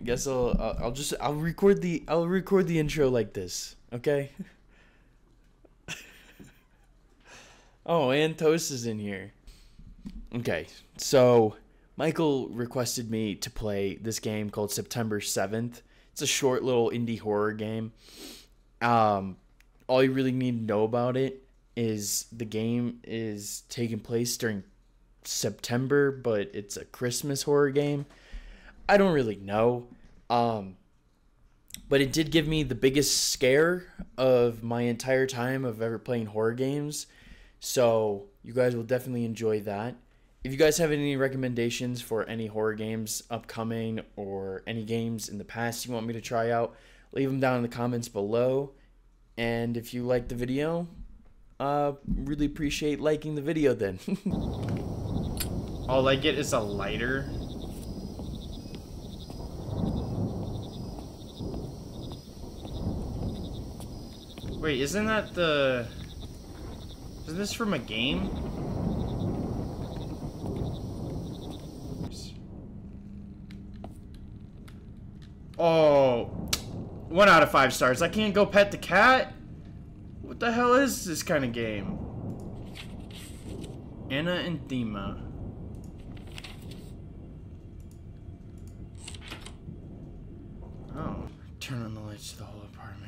guess I'll record the intro like this, okay? Oh, and Toast is in here. Okay, so Michael requested me to play this game called September 7th. It's a short little indie horror game. All you really need to know about it is the game is taking place during September, but it's a Christmas horror game. I don't really know. But it did give me the biggest scare of my entire time of ever playing horror games. So you guys will definitely enjoy that. If you guys have any recommendations for any horror games upcoming or any games in the past you want me to try out, leave them down in the comments below. And if you like the video, really appreciate liking the video then. All I get is a lighter. Wait, isn't this from a game? Oh, 1 out of 5 stars. I can't go pet the cat? What the hell is this kind of game? Anna and Thema. Oh, turn on the lights to the whole apartment.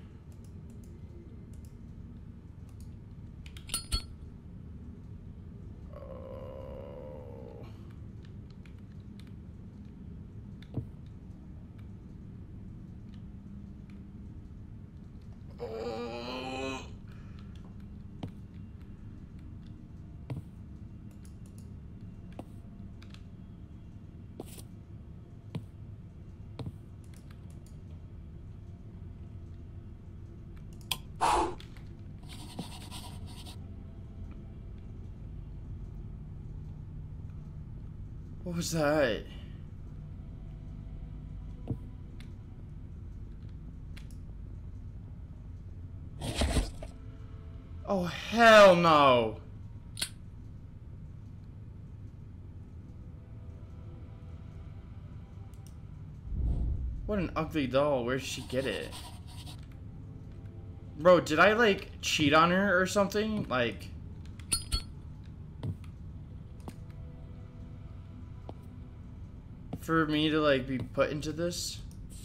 What was that? Oh, hell no. What an ugly doll. Where did she get it? Bro, did I, like, cheat on her or something? Like... for me to, like, be put into this?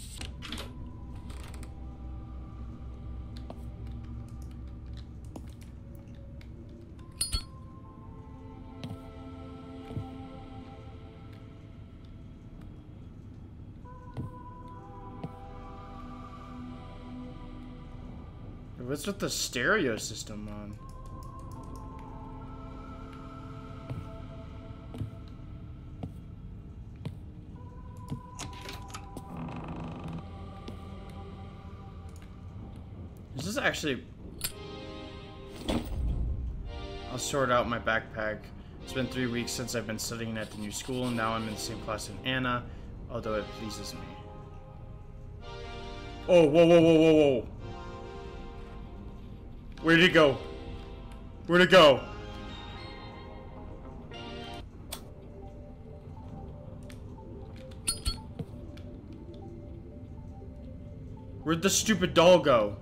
What's with the stereo system on? Is this actually... I'll sort out my backpack. It's been 3 weeks since I've been studying at the new school, and now I'm in the same class as Anna, although it pleases me. Oh, whoa, whoa, whoa, whoa, whoa. Where'd it go? Where'd it go? Where'd the stupid doll go?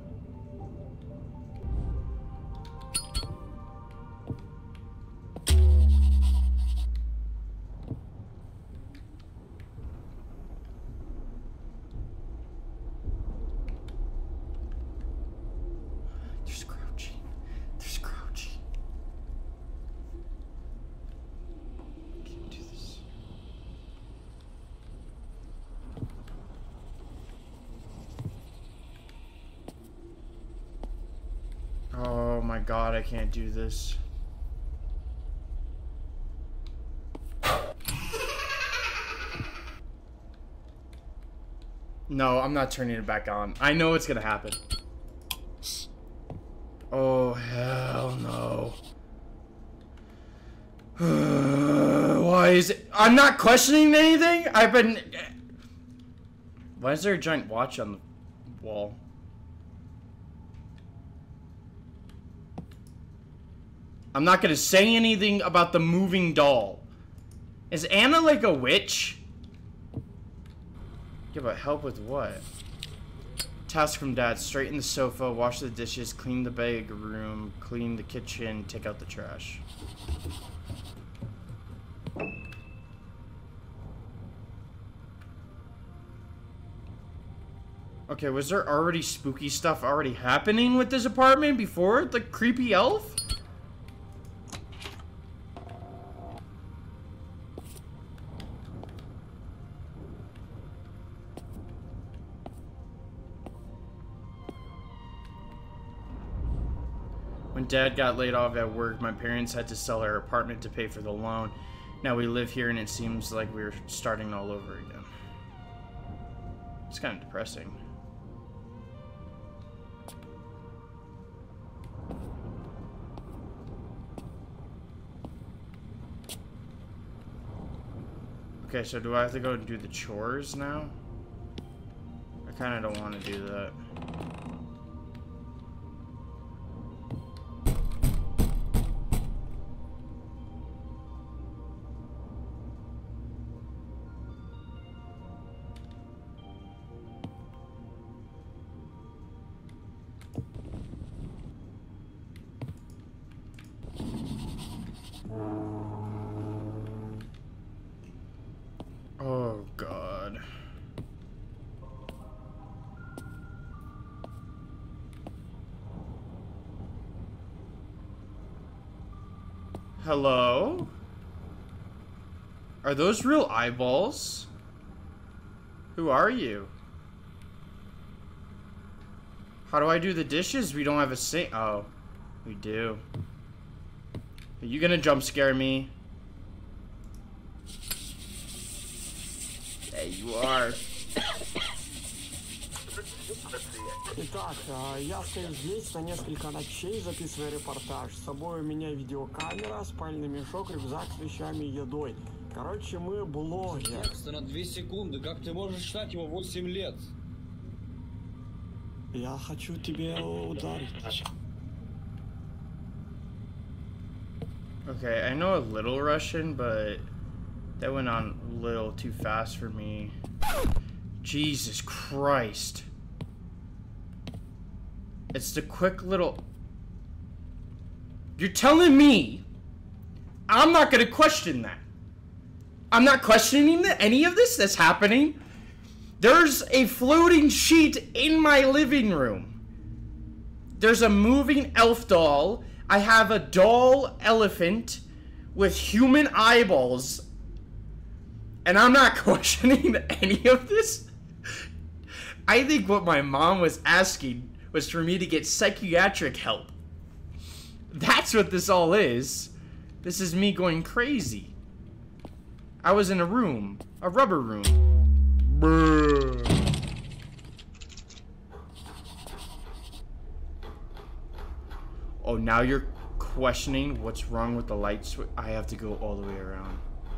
Oh my god, I can't do this. No, I'm not turning it back on. I know what's gonna happen. Oh, hell no. Why is it? I'm not questioning anything? I've been... Why is there a giant watch on the wall? I'm not gonna say anything about the moving doll. Is Anna like a witch? Yeah, but help with what? Task from Dad. Straighten the sofa, wash the dishes, clean the bag room, clean the kitchen, take out the trash. Okay, was there already spooky stuff already happening with this apartment before the creepy elf? When Dad got laid off at work, my parents had to sell our apartment to pay for the loan. Now we live here and it seems like we're starting all over again. It's kind of depressing. Okay, so do I have to go and do the chores now? I kind of don't want to do that. Oh, God. Hello? Are those real eyeballs? Who are you? How do I do the dishes? We don't have a sink. Oh, we do. Are you gonna jump scare me? There you are. Итак, я стою здесь на несколько ночей, записывая репортаж. С собой у меня видеокамера, спальный мешок, рюкзак с вещами и едой. Короче, мы блогеры. Текста на 2 секунды. Как ты можешь читать его 8 лет? Я хочу тебе ударить. Okay, I know a little Russian, but that went on a little too fast for me. Jesus Christ. It's the quick little... You're telling me I'm not gonna question that. I'm not questioning any of this that's happening. There's a floating sheet in my living room. There's a moving elf doll. I have a doll elephant with human eyeballs. And I'm not questioning any of this. I think what my mom was asking was for me to get psychiatric help. That's what this all is. This is me going crazy. I was in a room, a rubber room. Brrr. Oh, now you're questioning what's wrong with the light switch. I have to go all the way around.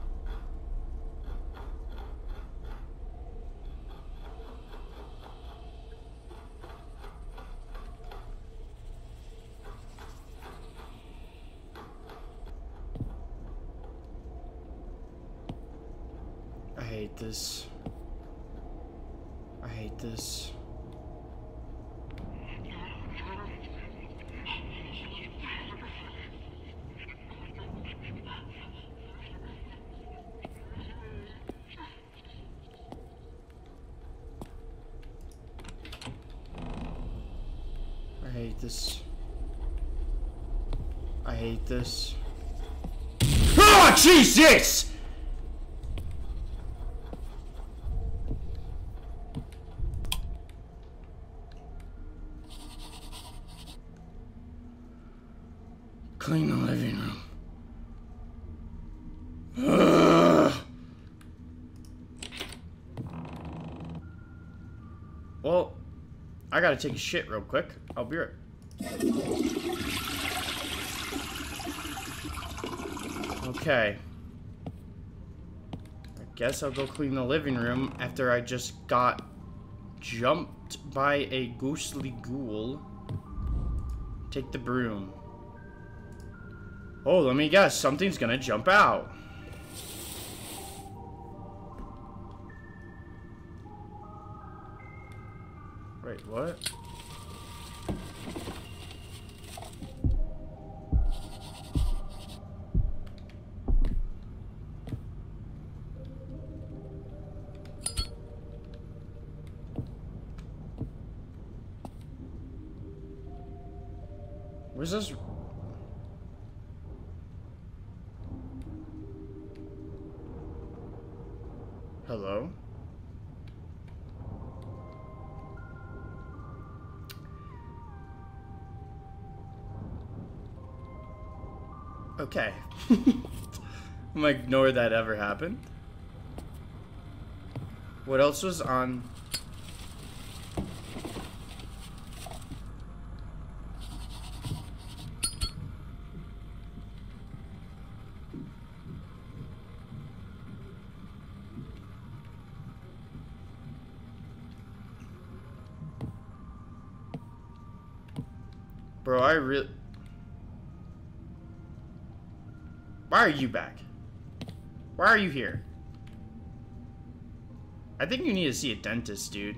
I hate this. I hate this. I hate this. I hate this. Oh, Jesus! Clean the living room. Ugh. Well, I gotta take a shit real quick. I'll be right. Okay. I guess I'll go clean the living room after I just got jumped by a ghostly ghoul. Take the broom. Oh, let me guess. Something's gonna jump out. Wait, what? Where's this? Hello? Okay. I'm gonna ignore that ever happened. What else was on? Bro, I really... Why are you back? Why are you here? I think you need to see a dentist, dude.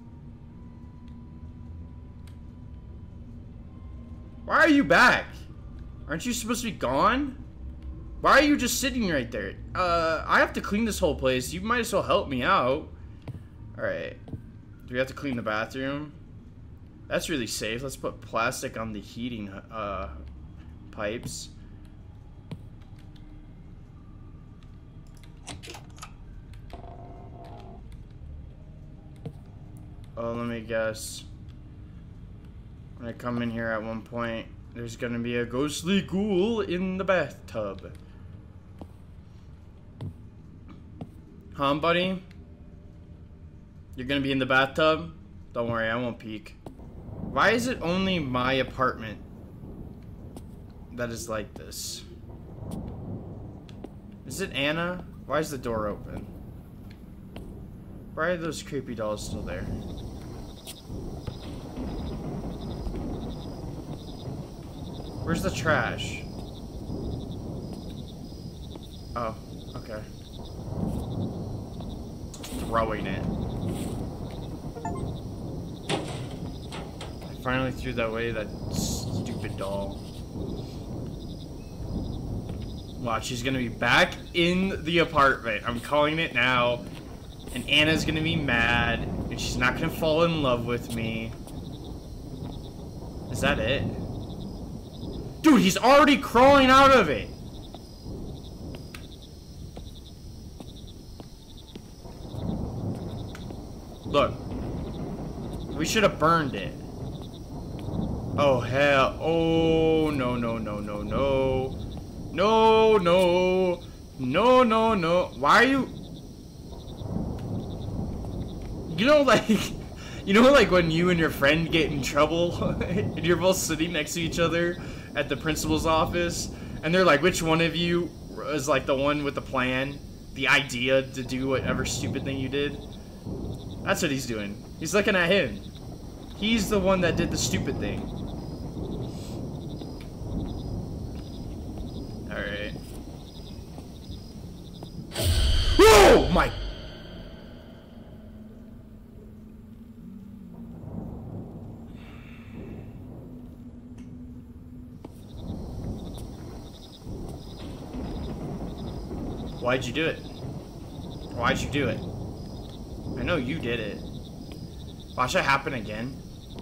Why are you back? Aren't you supposed to be gone? Why are you just sitting right there? I have to clean this whole place. You might as well help me out. Alright. Do we have to clean the bathroom? That's really safe. Let's put plastic on the heating pipes. Oh, let me guess. When I come in here at one point, there's gonna be a ghostly ghoul in the bathtub. Huh, buddy? You're gonna be in the bathtub? Don't worry, I won't peek. Why is it only my apartment that is like this? Is it Anna? Why is the door open? Why are those creepy dolls still there? Where's the trash? Oh, okay. Throwing it. I finally threw that away, that stupid doll. Watch, she's gonna be back in the apartment. I'm calling it now. And Anna's gonna be mad. And she's not gonna fall in love with me. Is that it? Dude, he's already crawling out of it. Look. We should have burned it. Oh, hell. Oh, no, no, no, no, no. No, no. No, no, no. Why are you... You know, like... You know, like, when you and your friend get in trouble, and you're both sitting next to each other at the principal's office, and they're like, which one of you is, like, the one with the plan, the idea to do whatever stupid thing you did? That's what he's doing. He's looking at him. He's the one that did the stupid thing. Alright. Whoa! My... Why'd you do it? Why'd you do it? I know you did it. Watch it happen again.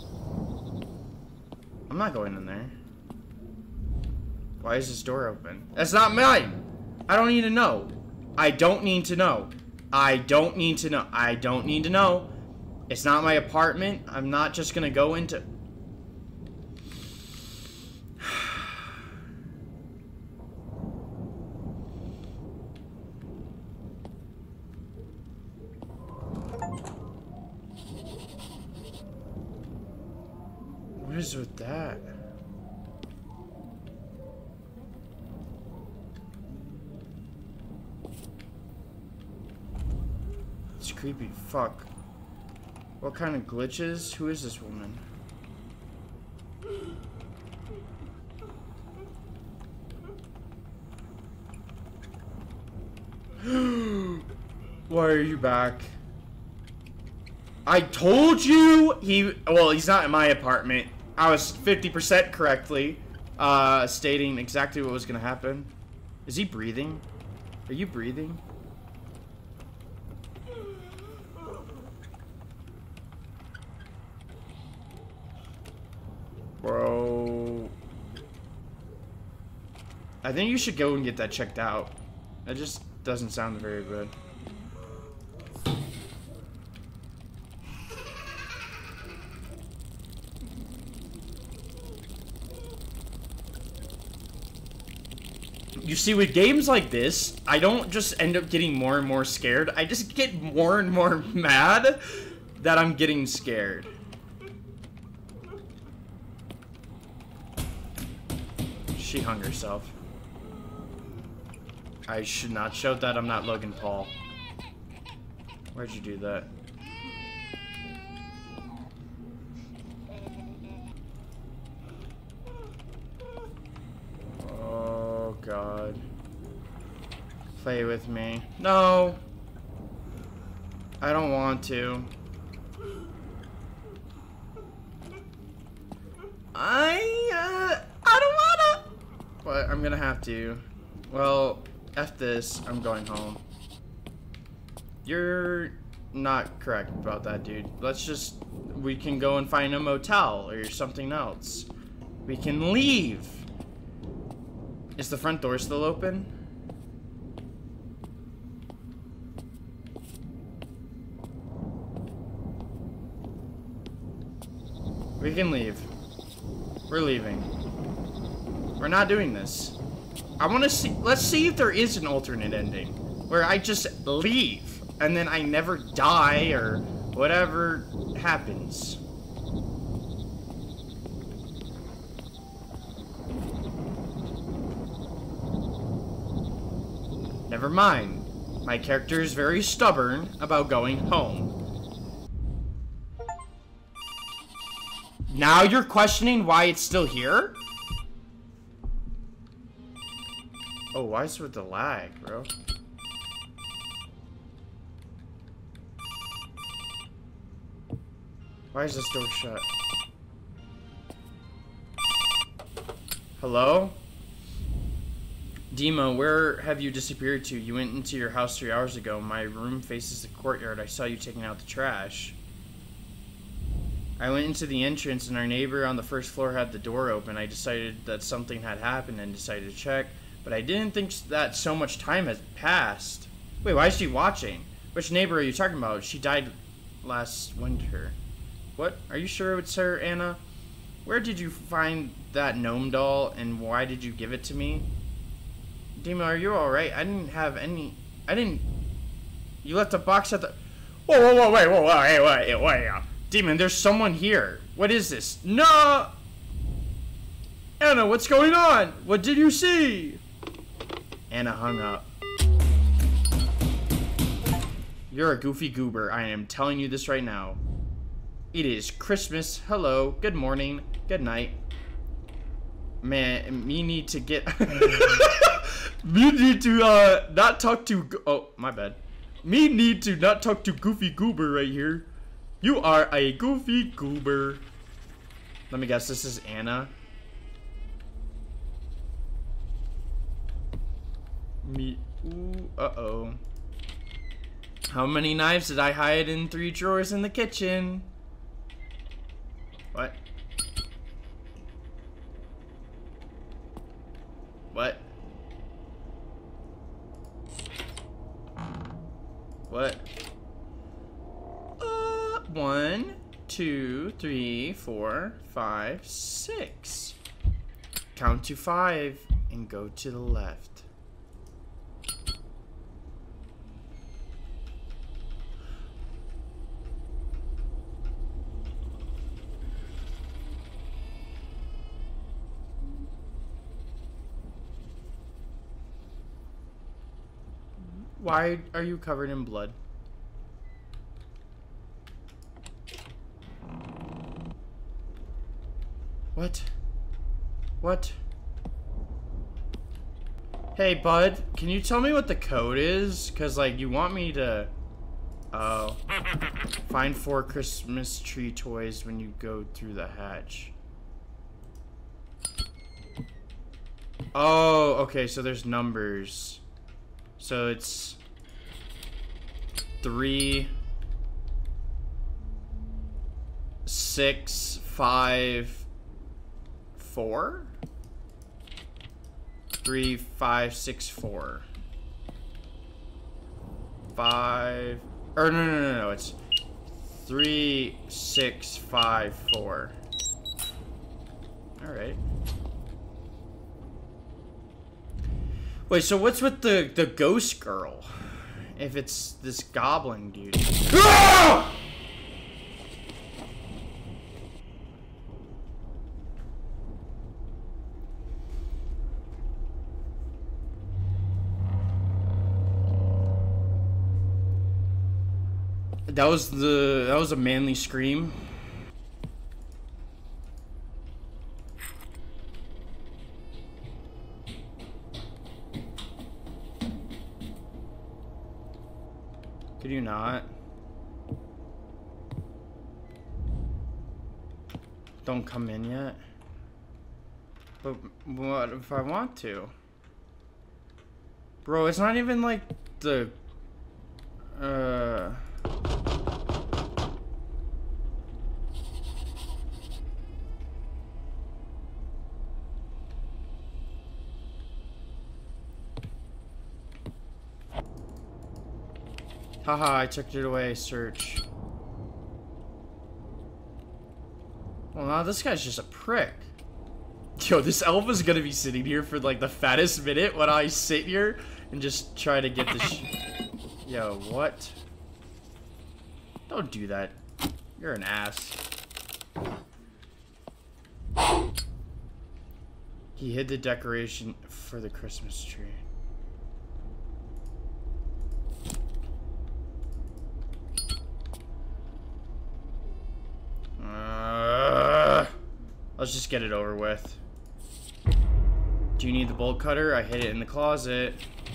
I'm not going in there. Why is this door open? That's not mine! I don't need to know. I don't need to know. I don't need to know. I don't need to know. It's not my apartment. I'm not just gonna go into... What is with that? It's creepy. Fuck. What kind of glitches? Who is this woman? Why are you back? I told you well, he's not in my apartment. I was 50% correctly stating exactly what was gonna happen. Is he breathing? Are you breathing? Bro. I think you should go and get that checked out. That just doesn't sound very good. You see, with games like this, I don't just end up getting more and more scared. I just get more and more mad that I'm getting scared. She hung herself. I should not shout that. I'm not Logan Paul. Where'd you do that? Oh, God. Play with me. No. I don't want to. I don't wanna. But I'm gonna have to. Well, F this. I'm going home. You're not correct about that, dude. Let's just... We can go and find a motel or something else. We can leave. Is the front door still open? We can leave. We're leaving. We're not doing this. I want to see... Let's see if there is an alternate ending. Where I just leave. And then I never die or whatever happens. Never mind. My character is very stubborn about going home. Now you're questioning why it's still here? Oh, why is it with the lag, bro? Why is this door shut? Hello? Dima, where have you disappeared to? You went into your house 3 hours ago. My room faces the courtyard. I saw you taking out the trash. I went into the entrance and our neighbor on the first floor had the door open. I decided that something had happened and decided to check, but I didn't think that so much time had passed. Wait, why is she watching? Which neighbor are you talking about? She died last winter. What? Are you sure it's her, Anna? Where did you find that gnome doll and why did you give it to me? Dima, are you alright? I didn't have any... You left a box at the... Whoa, wait. Demon, there's someone here. What is this? No! Anna, what's going on? What did you see? Anna hung up. You're a goofy goober. I am telling you this right now. It is Christmas. Hello. Good morning. Good night. Man, me need to get... me need to, not talk to... Oh, my bad. Me need to not talk to goofy goober right here. You are a goofy goober. Let me guess, this is Anna. Me. Ooh, uh-oh. How many knives did I hide in 3 drawers in the kitchen? What? What? What? 1, 2, 3, 4, 5, 6. Count to 5 and go to the left. Why are you covered in blood? What? What? Hey, bud, can you tell me what the code is? Cause, like, you want me to, Oh. Find 4 Christmas tree toys when you go through the hatch. Oh, okay, so there's numbers. So it's 3, 6, 5, 4? 3, 5, 6, 4. 5. Or no. It's 3, 6, 5, 4. All right. Wait, so what's with the ghost girl? If it's this goblin dude. Ah! That was a manly scream. Could you not? Don't come in yet. But what if I want to? Bro, it's not even like the Haha, I took it away, search. Well, now this guy's just a prick. Yo, this elf is gonna be sitting here for like the fattest minute when I sit here and just try to get this Yo, what? Don't do that. You're an ass. He hid the decoration for the Christmas tree. Let's just get it over with. Do you need the bolt cutter? I hid it in the closet.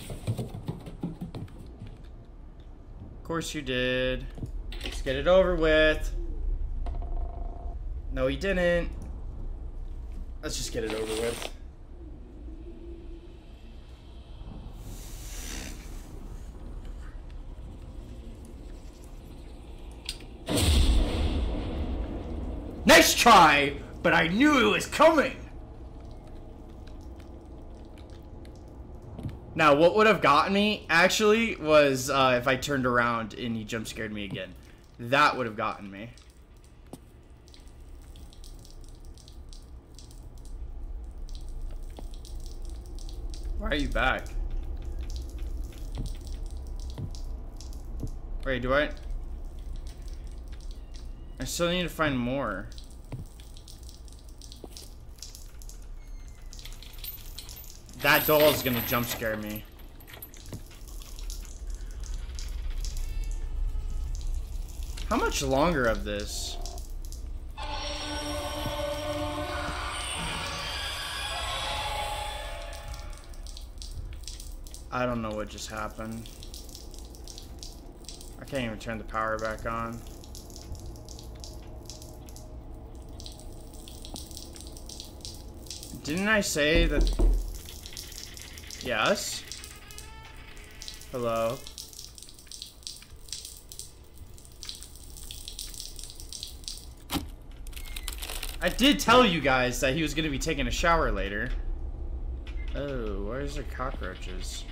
Of course you did. Let's get it over with. No, he didn't. Let's just get it over with. Nice try, but I knew it was coming. Now, what would have gotten me, actually, was if I turned around and he jump scared me again. That would have gotten me. Why are you back? Wait, do I still need to find more. That doll is gonna jump scare me. How much longer of this? I don't know what just happened. I can't even turn the power back on. Didn't I say that? Yes? Hello? I did tell you guys that he was going to be taking a shower later. Oh, where's the cockroaches?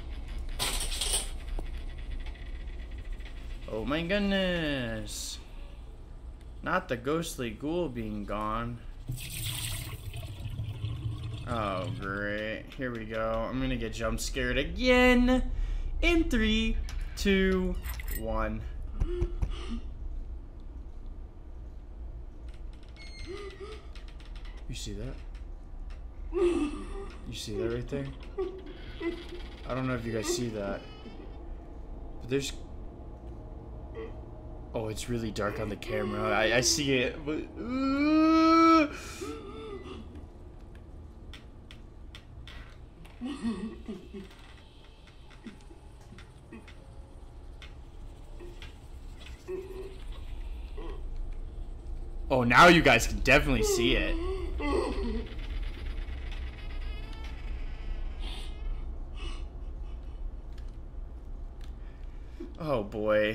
Oh my goodness. Not the ghostly ghoul being gone. Oh, great. Here we go. I'm gonna get jump scared again. In 3, 2, 1. You see that? You see that right there? I don't know if you guys see that. But there's... Oh, it's really dark on the camera. I see it, but... Oh, now you guys can definitely see it. Oh boy.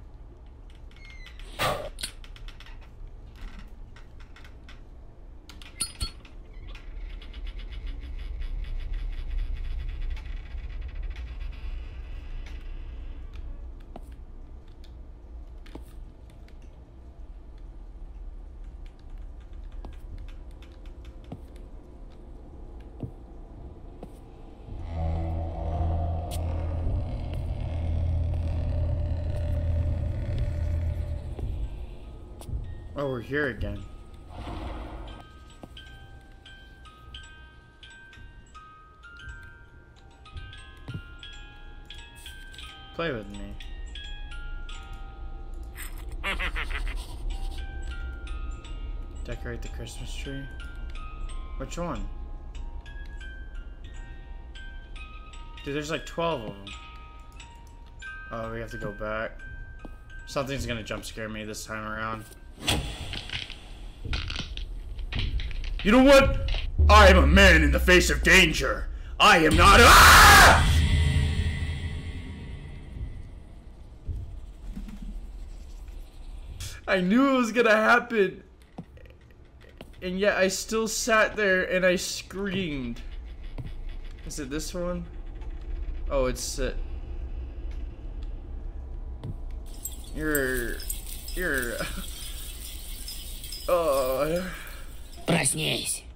Oh, we're here again. Play with me. Decorate the Christmas tree. Which one? Dude, there's like 12 of them. Oh, we have to go back. Something's gonna jump scare me this time around. You know what? I am a man in the face of danger. I am not a— Ah! I knew it was gonna happen. And yet I still sat there and I screamed. Is it this one? Oh, it's You're Oh. Проснись.